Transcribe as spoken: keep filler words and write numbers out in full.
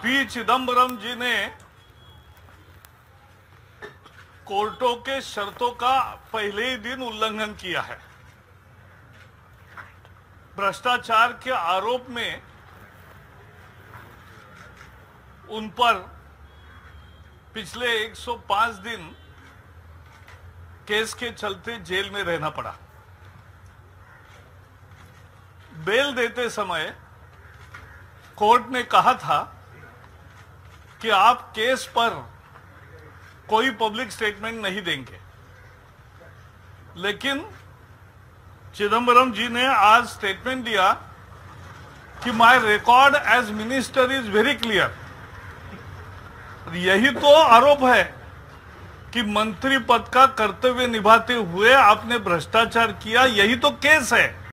P Chidambaram जी ने कोर्टों के शर्तों का पहले ही दिन उल्लंघन किया है। भ्रष्टाचार के आरोप में उन पर पिछले एक सौ पाँच दिन केस के चलते जेल में रहना पड़ा। बेल देते समय कोर्ट ने कहा था कि आप केस पर कोई पब्लिक स्टेटमेंट नहीं देंगे, लेकिन चिदम्बरम जी ने आज स्टेटमेंट दिया कि my record as minister is very clear. यही तो आरोप है कि मंत्री पद का कर्तव्य निभाते हुए आपने भ्रष्टाचार किया, यही तो केस है।